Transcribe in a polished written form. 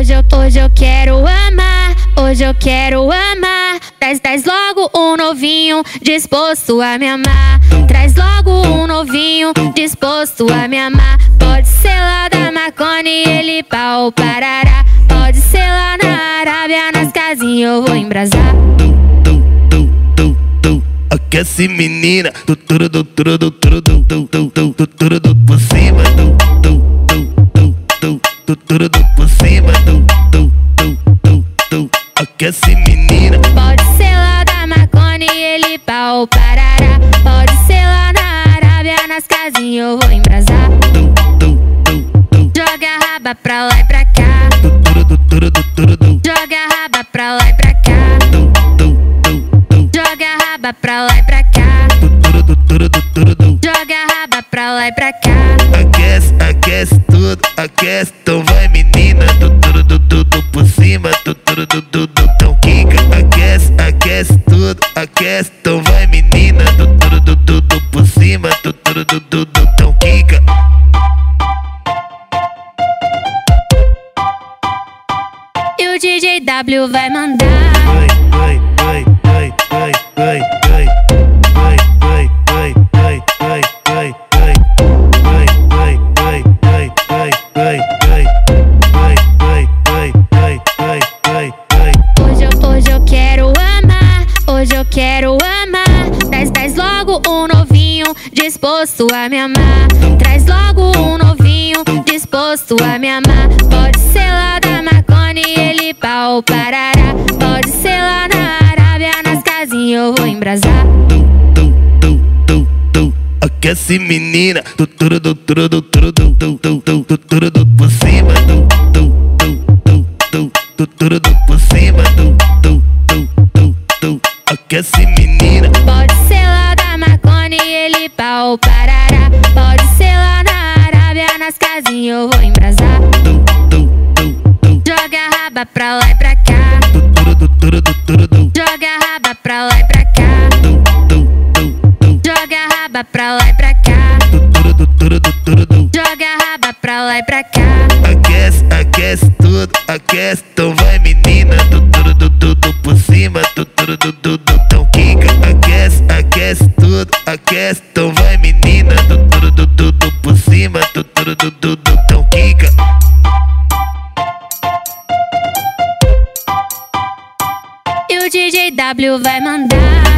Hoje eu quero amar, hoje eu quero amar. Traz logo um novinho disposto a me amar. Traz logo um novinho disposto a me amar. Pode ser lá da Marconi, ele pau parará. Pode ser lá na Arábia, nas casinhas eu vou embrasar. Aquece menina, tudo por cima, tudo por cima, aquece menina. Pode ser lá da Marconi, ele pau parará. Pode ser lá na Arábia, nas casinhas eu vou embrasar. Joga a raba pra lá e pra cá. Joga a raba pra lá e pra cá. Joga a raba pra lá e pra cá. Joga a raba pra lá e pra cá. Aquece tudo, aquece, então vai menina. Tudo por cima, tudo, então quica. Aquece tudo, aquece, então vai menina. Tudo por cima, tudo, então quica. E o DJ W vai mandar. Hoje eu quero amar, hoje eu quero amar. Traz logo um novinho disposto a me amar. Traz logo um novinho disposto a me amar. Pode ser lá da Marconi, ele pau parará. Pode ser lá na Arábia, nas casinhas eu vou embrasar. Aquece menina, tudo por cima, tudo por cima, aquece menina. Pode ser lá da Marconi, ele pau parará. Pode ser lá na Arábia, nas casinhas eu vou embrasar. Joga a raba pra lá e pra cá. Joga a raba pra lá e pra cá. Joga a raba pra lá e pra cá. Joga a raba pra lá e pra cá. Aquece tudo, aquece, então vai menina. Tudo por cima, tudo, então quica. Aquece tudo, aquece, então vai menina. Tudo por cima, tudo, então quica. E o DJ W vai mandar.